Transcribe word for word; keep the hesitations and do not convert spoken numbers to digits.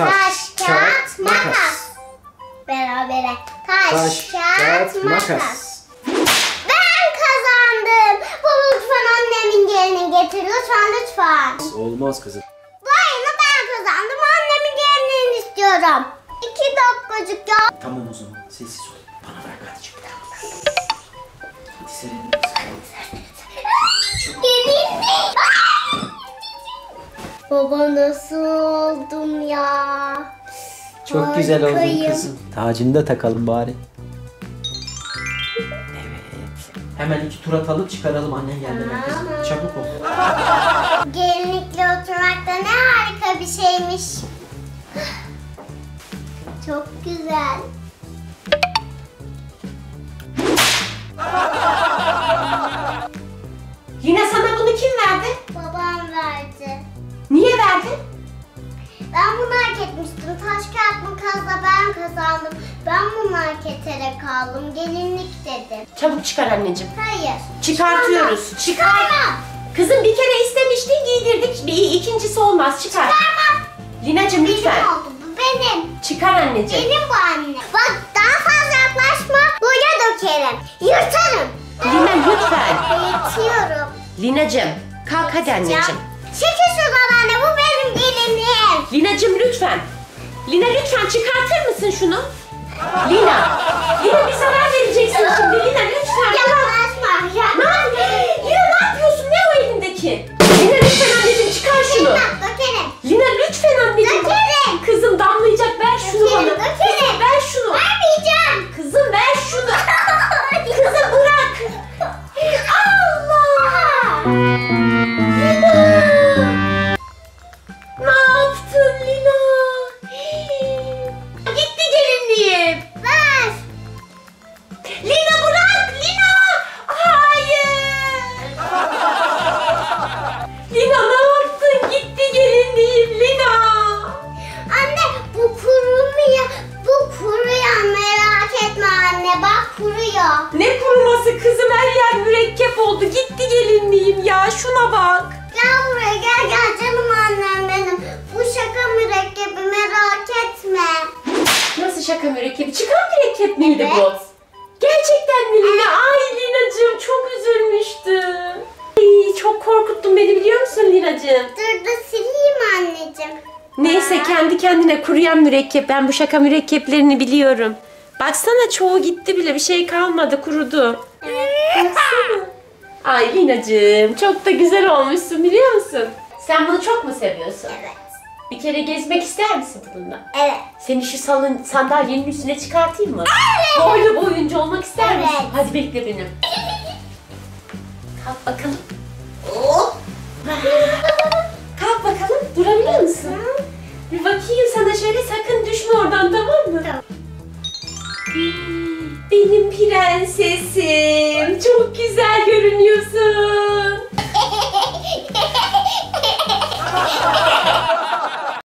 Taş, kağıt, makas. Berabere. Taş, Taş, kağıt, kağıt, makas. makas. Ben kazandım. Baba lütfen annemin gelini getir. Lütfen lütfen. Olmaz kızım. Bu oyunu ben kazandım. Annemin gelini istiyorum. İki dakikacık ya. Tamam o zaman sessiz ol. Bana bırak hadi çık. Hadi serelim. Gelin. Baba nasıl oldum ya? Çok güzel oldun Harikayım. kızım. Tacını da takalım bari. Evet. Hemen iki tur atalım çıkaralım annen gelmeden kızım. Çabuk ol. Gelinlikle oturmak da ne harika bir şeymiş. Çok güzel. Lina sana bunu kim verdi? Babam verdi. Niye verdin? Ben bunu hak etmiştim. Taş kağıt makasla ben kazandım. Ben bunu hak ederek aldım. Gelinlik dedi. Çabuk çıkar anneciğim. Hayır. Çıkartıyoruz. Çıkar. Çıkarmam. Kızım bir kere istemiştin giydirdik. Bir ikincisi olmaz. Çıkar. Çıkarmam. Linacığım Benim lütfen. oldu. Bu benim. Çıkar anneciğim. Benim bu anne. Bak daha fazla yaklaşma. Buraya dökerim. Yırtarım. Lina lütfen. Yırtıyorum. Linacığım kalk hadi anneciğim. Çekil şuradan anne. Bu benim gelinim. Linacığım lütfen. Lina lütfen çıkartır mısın şunu? Lina. Lina bir zarar vereceksin şimdi. Lina lütfen. Yaklaşma. Ne Yaklaşma. yapıyorsun? Lina ne yapıyorsun? Ne o elindeki? Lina lütfen anneciğim çıkar şunu. Bak dökerim. Lina lütfen anneciğim. Dökerim. Kızım damlayacak ver şunu bana. Dökerim, dökerim. Kızım ver şunu. Vermeyeceğim. Kızım ver şunu. Kızım bırak. Allah. Lina. Ne yaptın Lina? Gitti gelinliğim. Ver. Lina bırak Lina. Hayır. Lina ne yaptın? Gitti gelinliğim Lina. Anne bu kurumuyor. Bu kuruyor merak etme anne. Bak kuruyor. Ne kuruması kızım, her yer mürekkep oldu. Gitti gelinliğim ya, şuna bak. Gel buraya gel gel canım annem benim. Bu şaka mürekkebi merak etme. Nasıl şaka mürekkebi? Çıkan mürekkep miydi Evet. bu? Gerçekten mi Lina? Ay Linacığım çok üzülmüştüm. Ay, çok korkuttun beni biliyor musun Linacığım? Dur da sileyim anneciğim. Neyse kendi kendine kuruyan mürekkep. Ben bu şaka mürekkeplerini biliyorum. Baksana çoğu gitti bile, bir şey kalmadı, kurudu. Evet. Baksana. Ay Linacığım çok da güzel olmuşsun biliyor musun? Sen bunu çok mu seviyorsun? Evet. Bir kere gezmek ister misin bununla? Evet. Seni şu salın, sandalyenin üstüne çıkartayım mı? Evet. Boylu boyunca olmak ister misin? Evet. Hadi bekle beni. Kalk bakalım. Hop. Kalk bakalım. Durabiliyor musun? Bir bakayım sana şöyle, sakın düşme oradan, tamam mı? Tamam. Benim prensesim. Çok güzel görünüyorsun.